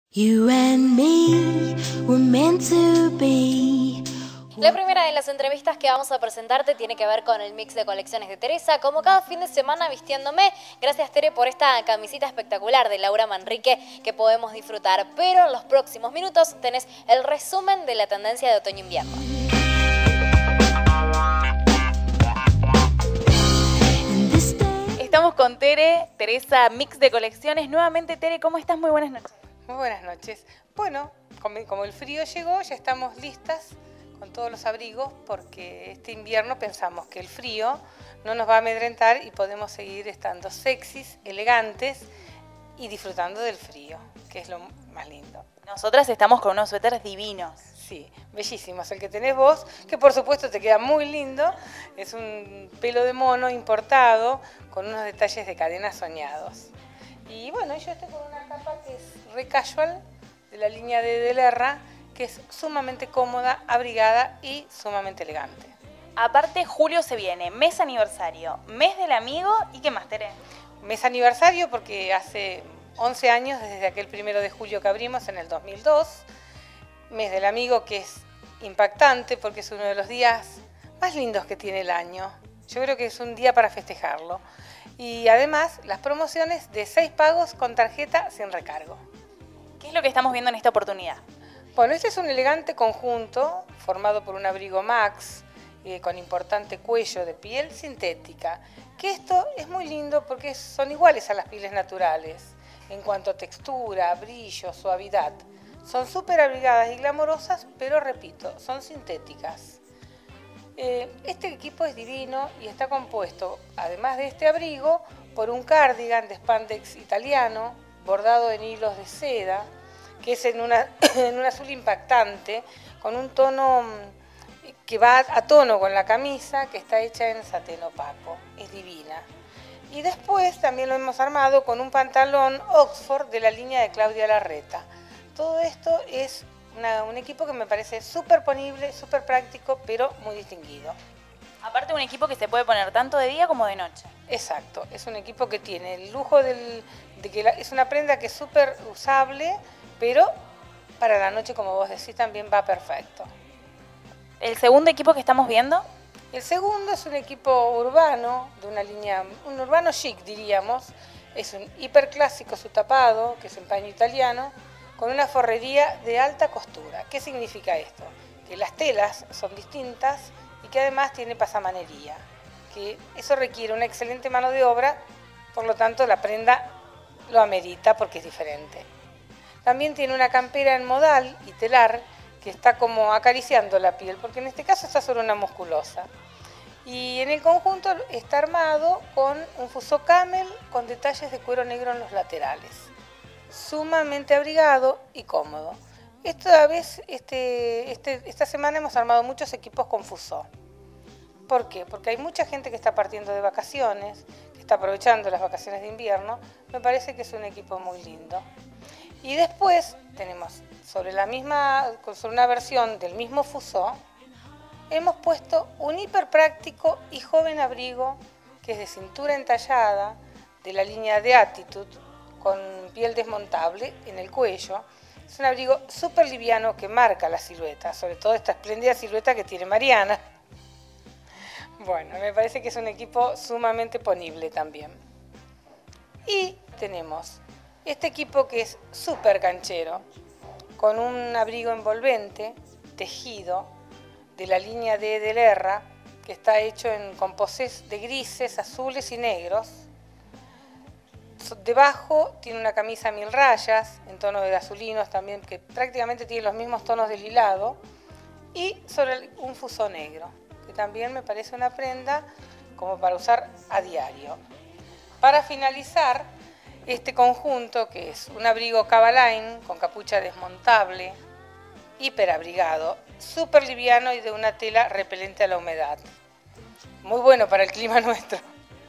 You and me were meant to be. La primera de las entrevistas que vamos a presentarte tiene que ver con el mix de colecciones de Teresa, como cada fin de semana vistiéndome. Gracias, Tere, por esta camisita espectacular de Laura Manrique que podemos disfrutar. Pero en los próximos minutos tenés el resumen de la tendencia de otoño-invierno. Estamos con Teresa, mix de colecciones. Nuevamente, Tere, ¿cómo estás? Muy buenas noches. Muy buenas noches. Bueno, como el frío llegó, ya estamos listas con todos los abrigos porque este invierno pensamos que el frío no nos va a amedrentar y podemos seguir estando sexys, elegantes y disfrutando del frío, que es lo más lindo. Nosotras estamos con unos suéteres divinos. Sí, bellísimos. El que tenés vos, que por supuesto te queda muy lindo, es un pelo de mono importado con unos detalles de cadena soñados. Y bueno, yo estoy con una capa que es re casual, de la línea de Delerra, que es sumamente cómoda, abrigada y sumamente elegante. Aparte, julio se viene, mes aniversario, mes del amigo y ¿qué más, Tere? Mes aniversario porque hace 11 años desde aquel 1 de julio que abrimos en el 2002. Mes del amigo que es impactante porque es uno de los días más lindos que tiene el año. Yo creo que es un día para festejarlo. Y además, las promociones de 6 pagos con tarjeta sin recargo. ¿Qué es lo que estamos viendo en esta oportunidad? Bueno, este es un elegante conjunto formado por un abrigo Max con importante cuello de piel sintética. Que esto es muy lindo porque son iguales a las pieles naturales en cuanto a textura, brillo, suavidad. Son súper abrigadas y glamorosas, pero repito, son sintéticas. Este equipo es divino y está compuesto, además de este abrigo, por un cardigan de spandex italiano, bordado en hilos de seda, que es en un azul impactante, con un tono que va a tono con la camisa, que está hecha en satén opaco. Es divina. Y después también lo hemos armado con un pantalón Oxford de la línea de Claudia Larreta. Todo esto es un equipo que me parece súper ponible, súper práctico, pero muy distinguido. Aparte, un equipo que se puede poner tanto de día como de noche. Exacto, es un equipo que tiene el lujo de que es una prenda que es súper usable, pero para la noche, como vos decís, también va perfecto. ¿El segundo equipo que estamos viendo? El segundo es un equipo urbano, de una línea, un urbano chic diríamos. Es un hiperclásico su tapado, que es en paño italiano, con una forrería de alta costura. ¿Qué significa esto? Que las telas son distintas y que además tiene pasamanería. Que eso requiere una excelente mano de obra, por lo tanto la prenda lo amerita porque es diferente. También tiene una campera en modal y telar que está como acariciando la piel, porque en este caso está sobre una musculosa. Y en el conjunto está armado con un fuso camel con detalles de cuero negro en los laterales. Sumamente abrigado y cómodo. Esta semana hemos armado muchos equipos con fuso. ¿Por qué? Porque hay mucha gente que está partiendo de vacaciones, que está aprovechando las vacaciones de invierno. Me parece que es un equipo muy lindo. Y después tenemos sobre una versión del mismo fuso, hemos puesto un hiper práctico y joven abrigo que es de cintura entallada, de la línea de Attitude, con piel desmontable en el cuello. Es un abrigo súper liviano que marca la silueta, sobre todo esta espléndida silueta que tiene Mariana. Bueno, me parece que es un equipo sumamente ponible también. Y tenemos este equipo que es súper canchero, con un abrigo envolvente, tejido, de la línea de Delerra, que está hecho en composés de grises, azules y negros. Debajo tiene una camisa a 1000 rayas, en tono de azulinos también, que prácticamente tiene los mismos tonos del hilado, y sobre un fuso negro, que también me parece una prenda como para usar a diario. Para finalizar, este conjunto, que es un abrigo Cavaline con capucha desmontable, hiperabrigado, súper liviano y de una tela repelente a la humedad. Muy bueno para el clima nuestro.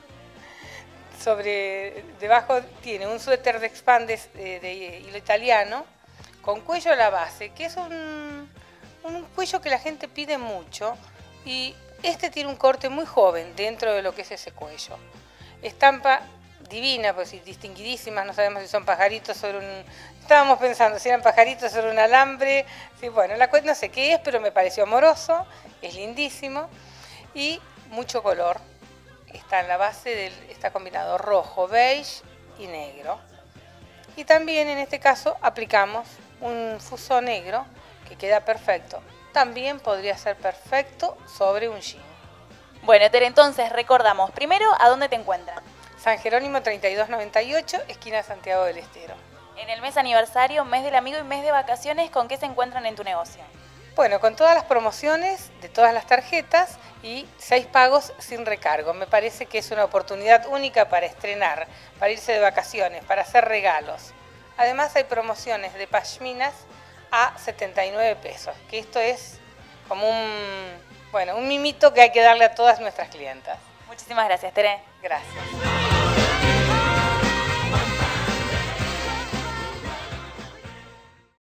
Debajo tiene un suéter de spandex de hilo italiano con cuello a la base, que es un cuello que la gente pide mucho, y este tiene un corte muy joven dentro de lo que es ese cuello. Estampa divina, pues sí, distinguidísimas, no sabemos si son pajaritos sobre un... Estábamos pensando si eran pajaritos sobre un alambre, sí, bueno, no sé qué es, pero me pareció amoroso, es lindísimo y mucho color. Está en la base, está combinado rojo, beige y negro. Y también en este caso aplicamos un fuso negro que queda perfecto. También podría ser perfecto sobre un jean. Bueno, Tere, entonces recordamos primero a dónde te encuentran. San Jerónimo 3298, esquina Santiago del Estero. En el mes aniversario, mes del amigo y mes de vacaciones, ¿con qué se encuentran en tu negocio? Bueno, con todas las promociones de todas las tarjetas y 6 pagos sin recargo. Me parece que es una oportunidad única para estrenar, para irse de vacaciones, para hacer regalos. Además hay promociones de pashminas a 79 pesos, que esto es como un mimito que hay que darle a todas nuestras clientas. Muchísimas gracias, Tere. Gracias.